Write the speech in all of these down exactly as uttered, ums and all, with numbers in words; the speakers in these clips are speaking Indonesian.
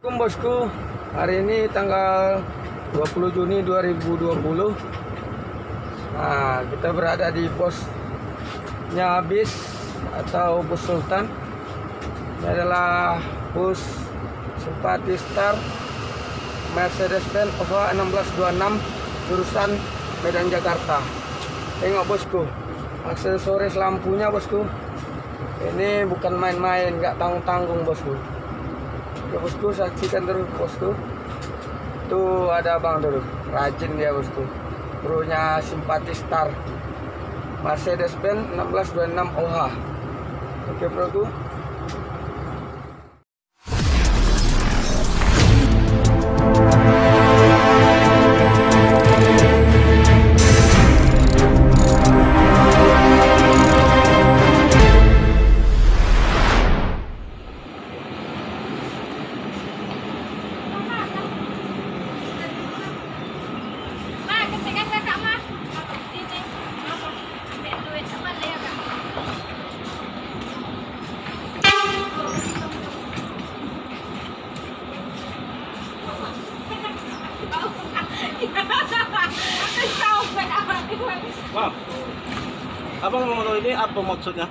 Assalamualaikum bosku, hari ini tanggal dua puluh Juni dua ribu dua puluh. Nah, kita berada di posnya bis atau bus Sultan. Ini adalah bus Simpati Star Mercedes-Benz O H enam belas dua puluh enam jurusan Medan Jakarta. Tengok bosku, aksesoris lampunya bosku. Ini bukan main-main, nggak tanggung-tanggung bosku. Ya bosku, saksikan terus bosku. Tuh ada abang dulu, rajin dia bosku. Krunya Simpati Star Mercedes-Benz enam belas dua puluh enam O H. Oke bosku. Wah, abang mau tahu ini apa maksudnya?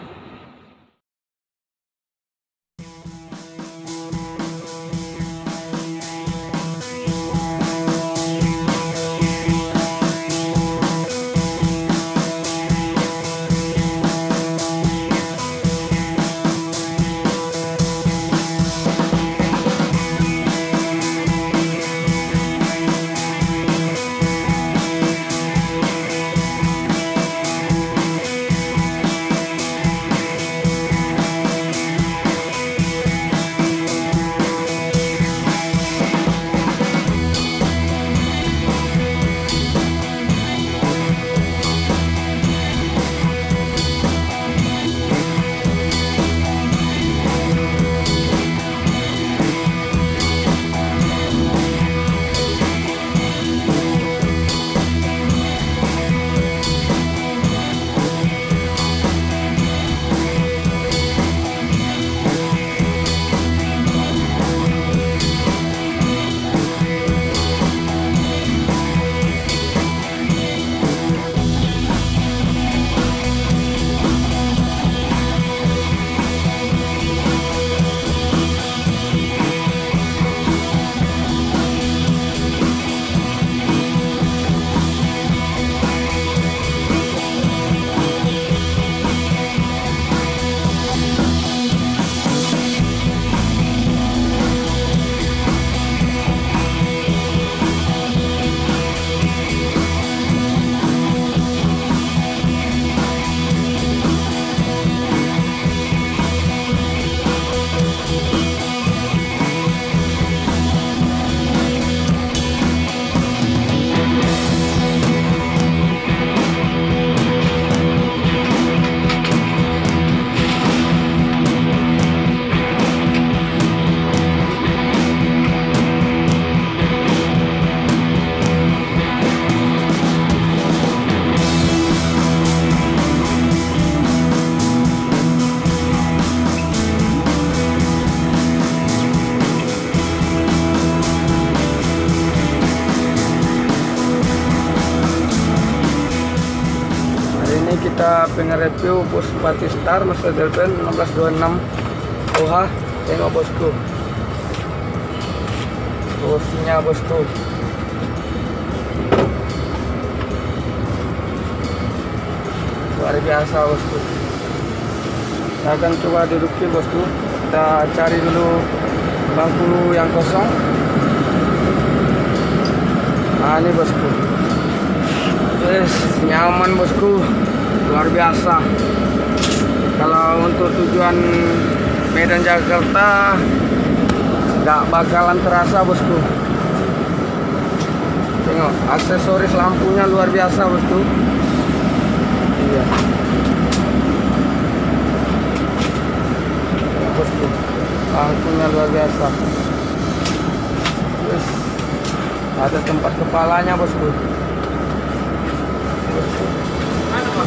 Kita pengen review bus Simpati Star Mercedes-Benz enam belas dua puluh enam O H. Tengok bosku, kursinya bosku. Luar biasa bosku. Kita akan coba dudukin bosku. Kita cari dulu bangku yang kosong. Nah ini bosku, yes, nyaman bosku, luar biasa. Kalau untuk tujuan Medan Jakarta nggak bakalan terasa bosku. Tengok aksesoris lampunya luar biasa bosku. Iya bosku, lampunya luar biasa. Yes. Ada tempat kepalanya bosku. Bosku. Mana bang?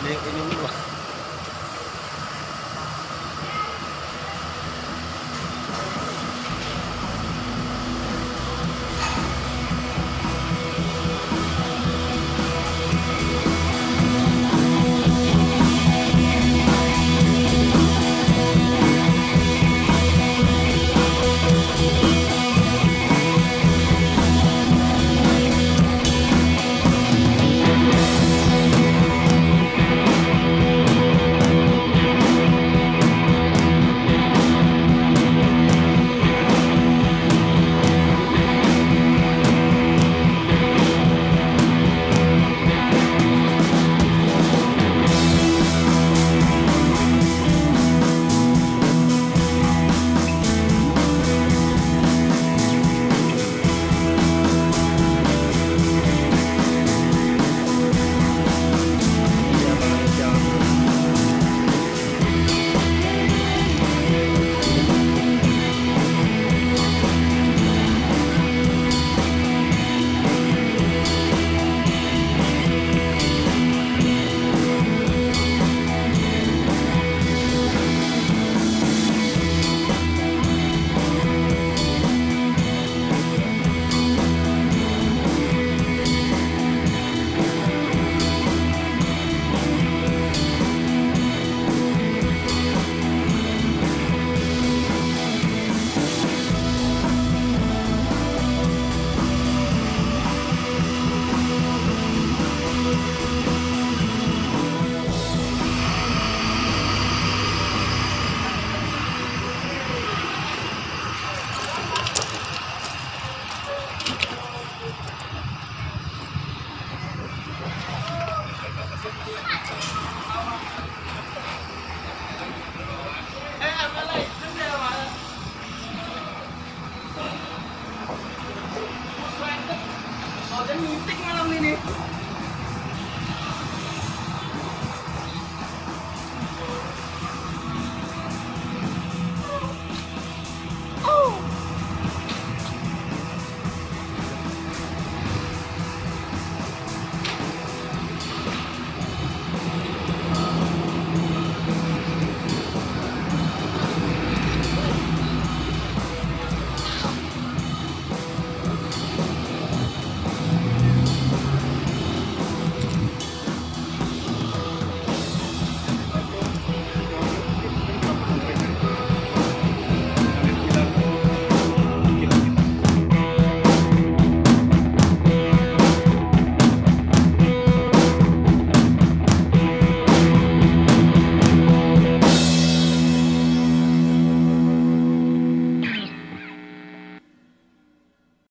ada yang ini